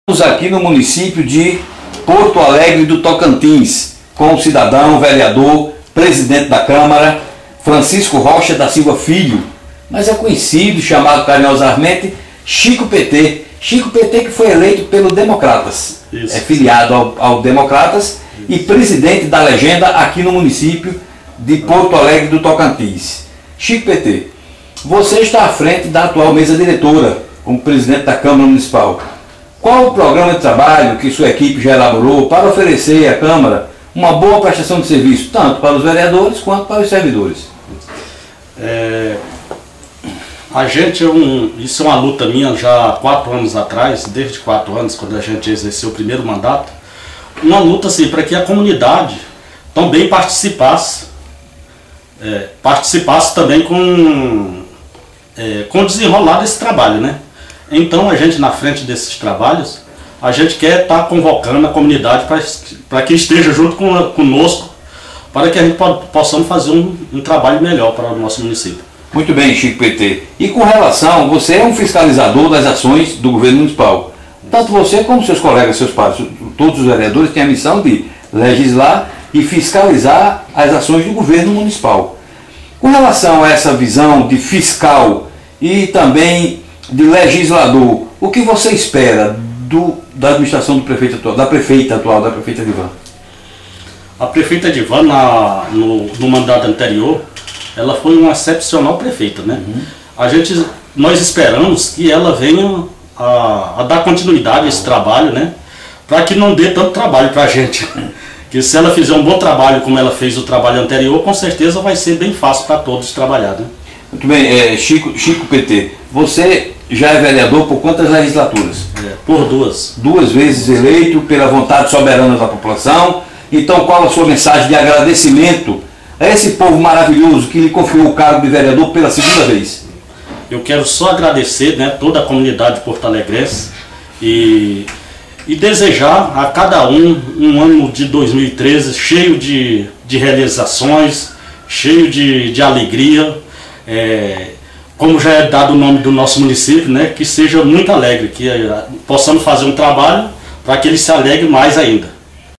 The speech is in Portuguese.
Estamos aqui no município de Porto Alegre do Tocantins, com o cidadão, vereador, presidente da Câmara, Francisco Rocha da Silva Filho, mas é conhecido, chamado carinhosamente Chico PT. Chico PT, que foi eleito pelo Democratas. Isso. É filiado ao Democratas. Isso. E presidente da legenda aqui no município de Porto Alegre do Tocantins. Chico PT, você está à frente da atual mesa diretora, como presidente da Câmara Municipal. Qual o programa de trabalho que sua equipe já elaborou para oferecer à Câmara uma boa prestação de serviço, tanto para os vereadores quanto para os servidores? A gente, isso é uma luta minha já há 4 anos atrás, desde 4 anos, quando a gente exerceu o primeiro mandato, uma luta assim, para que a comunidade também participasse também com o desenrolar desse trabalho, né? Então a gente, na frente desses trabalhos, a gente quer estar convocando a comunidade para que esteja junto conosco, para que a gente possamos fazer um trabalho melhor para o nosso município. Muito bem, Chico PT. E com relação, você é um fiscalizador das ações do governo municipal. Tanto você como seus colegas, seus pares, todos os vereadores têm a missão de legislar e fiscalizar as ações do governo municipal. Com relação a essa visão de fiscal e também de legislador, o que você espera da administração do prefeito atual, da prefeita Divan? A prefeita Divan, no mandato anterior, ela foi uma excepcional prefeita, né? Uhum. Nós esperamos que ela venha a dar continuidade a esse trabalho, né? Para que não dê tanto trabalho para a gente. Que se ela fizer um bom trabalho como ela fez o trabalho anterior, com certeza vai ser bem fácil para todos trabalhar, né? Muito bem, Chico PT, você já é vereador por quantas legislaturas? Por 2. 2 vezes eleito pela vontade soberana da população. Então qual a sua mensagem de agradecimento a esse povo maravilhoso que lhe confiou o cargo de vereador pela segunda vez? Eu quero só agradecer, né, toda a comunidade porto-alegrense e desejar a cada um ano de 2013 cheio de realizações, cheio de alegria, como já é dado o nome do nosso município, né, que seja muito alegre, que possamos fazer um trabalho para que ele se alegre mais ainda.